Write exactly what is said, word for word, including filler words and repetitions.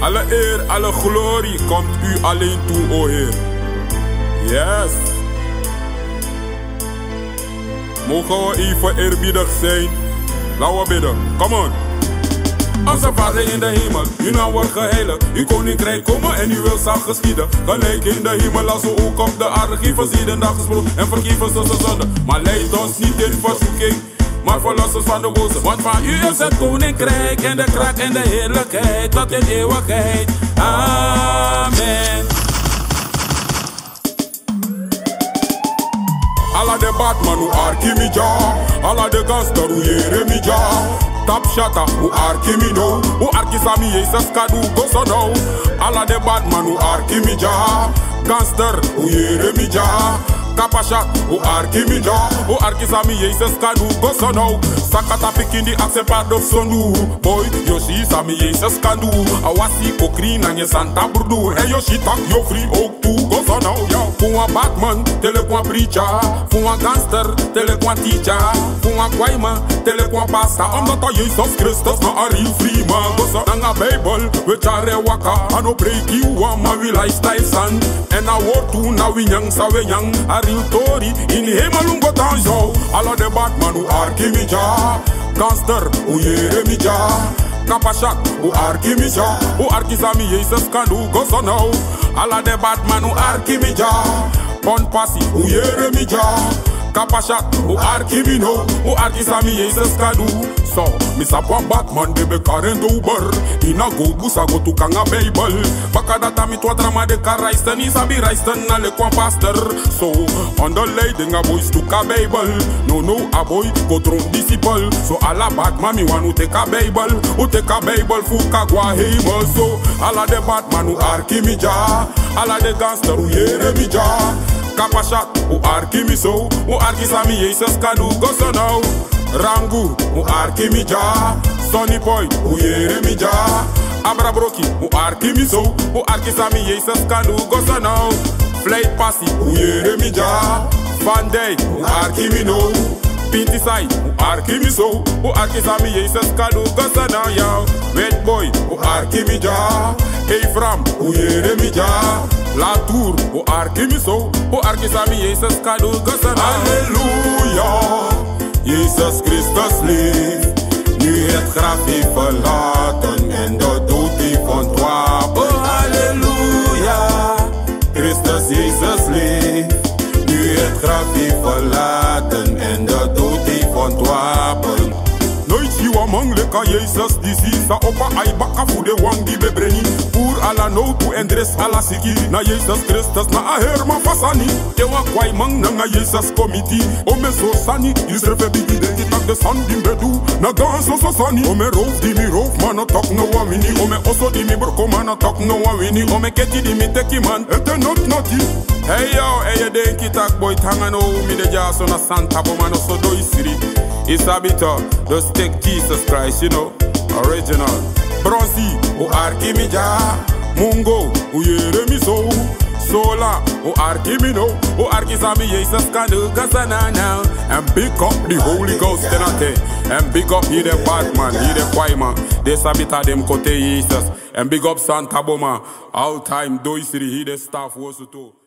Alle eer, alle glorie komt u alleen toe, o Heer. Yes. Mogen we even eerbiedig zijn. Laten we bidden. Come on. Onze Vader in de hemel, uw naam wordt geheiligd. Uw koninkrijk komen en uw wil zal geschieden. Gelijk in de hemel als we ook op de aarde. Geef ons iedere dag gesproken en vergeef ons onze zonden. Maar leid ons niet in verzoeking, maar verlos ons van de boze. Want van u is het koninkrijk en de kracht en de heerlijkheid tot in eeuwigheid. Amen. Alla de Batman u Arkimija, alla de gangster u Jeremija. Tap shata u Arkimino, u Arkisami Jesus kadu gosono. Alla de Batman u Arkimija, gangster u Jeremija. Kapashat u Arkimija, u Arkisami Jesus kadu gosono. Sakata pikindi aksepado sonu, boy yoshi sami Jesus kadu. Awasi kokri na nye santa burdu, e yoshi tak yo free ook tu gosono. Voor een Batman, telekwam preacher. Voor een gangster, telekwam teacher. Voor een kwaiman, telekwam pastor. Omdat hij Jezus Christus na een real free man. Gosa nanga Bijbel, we chare waka. Ano break you one, maar we lifestyle san. En a woord toe, na we young, sa we young. A real story, in de hemel ungo tanjo. Alla de Batman, u Arkimija. Gangster, u Jeremija. Kapashat, u Arkimija. U Arkisami Jesus kanu, gosa nou. Alla de Batman, u Arkimija. Pon passi, u Jeremija. Kapashat, u Arkimino. U Arkisami Jesus kadu. So, misa pon Batman, bebe karen dober. Ina go busa go tu kanga Bible. Baka data mi twa drama de ka reisten. Isa bi reisten na le kwan pastor. So, on the leiding a boys to ka Bible. No no a boy go tron disciple. So alla Batman mi wan u take a Bible. U take a Bible fu ka gwa hemel. So, alla de Batman u Arkimija. Alla de gangster u Jeremija. Kapashat u Arkimiso. U Arkisami Jesus kadu goso now. Rangu u Arkimija. Sonny Point u Jeremija. Abrabroki u Arkimiso. U Arkisami Jesus kadu goso now. Flight Passi u Jeremija. Fanday u Arkimino. Pinty Side u Arkimiso. U Arkisami Jesus kadu goso now yo. Red Boy u Arkimija. Ephraim u Jeremija. La Tour u Arkimiso. U Arkisami Jesus kadu goso now. Halleluja. Jezus Christus leeft, nu het graf heeft verlaten en de dood heeft ontwapen. Oh halleluja, Christus Jezus leeft, nu het graf heeft verlaten en de dood heeft ontwapen. Nooit zie we mangelijk aan Jezus die zie sa opa ai baka voor de wang die bebreni. Pour ala no tu en dres ala siki na Jezus Christus na a herma fasani. Ewa kwai mang na nga Jezus committee. Ome so sani Israel bigi de tak de san di bedu na ganso so sani. Ome roof di mi roof man a tak no wa wini. Ome oso di mi burko man a tak no wa wini. Ome keti di mi teki man ete not noti. Hey yo, hey je denki tak boy tangano mi de jaso na santa bo man oso do isiri. It's a bit of the stick Jesus Christ, you know, original. Bronzy, u Arkimija. Mungo, u Jeremiso. Sola, u Arkimino. U Arkisami Jesus kadu gasana now. And big up the Holy Ghost tenate. And big up he the Batman, he the Kwaiman. They sabita them kote Jesus. And big up Santa Boma. All time do isiri he the staff was to.